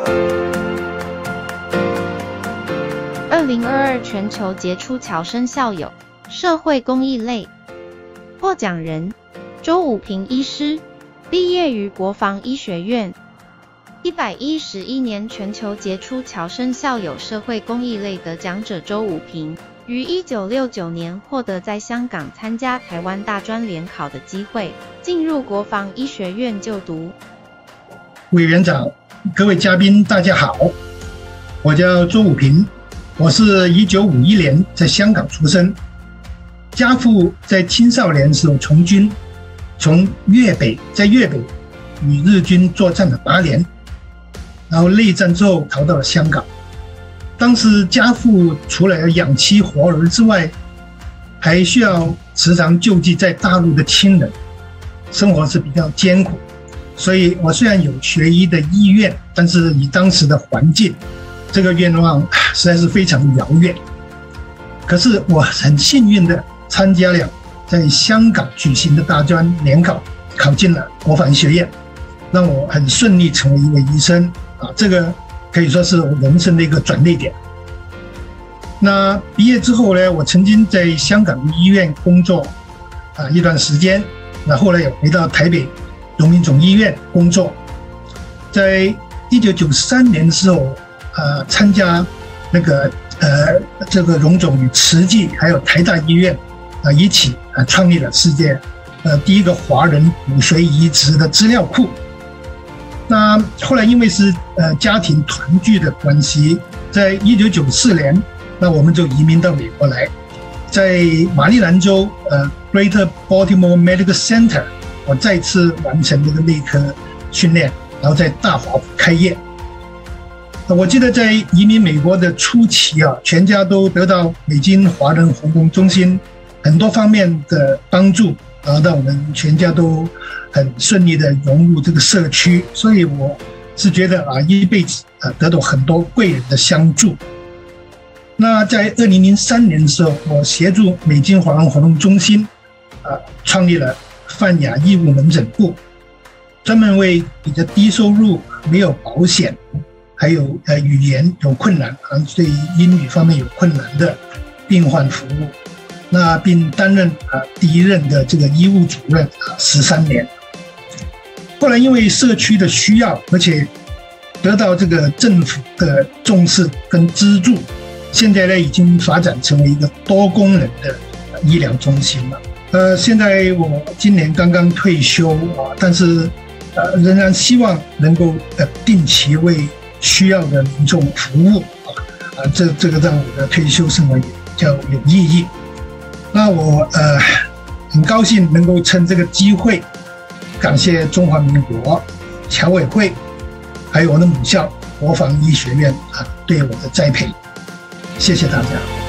2022全球杰出侨生校友，社会公益类获奖人周武平医师，毕业于国防医学院。111年全球杰出侨生校友社会公益类得奖者周武平，于1969年获得在香港参加台湾大专联考的机会，进入国防医学院就读。 委员长，各位嘉宾，大家好，我叫周武平，我是1951年在香港出生，家父在青少年时候从军，从在粤北与日军作战了8年，然后内战之后逃到了香港。当时家父除了要养妻活儿之外，还需要时常救济在大陆的亲人，生活是比较艰苦。所以我虽然有学医的意愿，但是以当时的环境，这个愿望实在是非常遥远。可是我很幸运的参加了在香港举行的大专联考，考进了国防医学院，让我很顺利成为一位医生这个可以说是我人生的一个转捩点。那毕业之后呢，我曾经在香港的医院工作一段时间，那后来也回到台北荣民总医院工作。在1993年的时候参加那个这个荣总与慈济还有台大医院一起创立了世界第一个华人骨髓移植的资料库。那后来因为是家庭团聚的关系，在1994年，那我们就移民到美国来，在马里兰州Greater Baltimore Medical Center， 我再次完成这个内科训练，然后在大华府开业。我记得在移民美国的初期全家都得到美金华人活动中心很多方面的帮助，让我们全家都很顺利的融入这个社区。所以我是觉得一辈子得到很多贵人的相助。那在2003年的时候，我协助美金华人活动中心创立了泛亚医务门诊部，专门为比较低收入、没有保险，还有语言有困难对英语方面有困难的病患服务。那并担任第一任的这个医务主任13年。后来因为社区的需要，而且得到这个政府的重视跟资助，现在呢已经发展成为一个多功能的医疗中心了。现在我今年刚刚退休但是仍然希望能够定期为需要的民众服务这个让我的退休生活也比较有意义。那我很高兴能够趁这个机会，感谢中华民国侨委会，还有我的母校国防医学院对我的栽培。谢谢大家。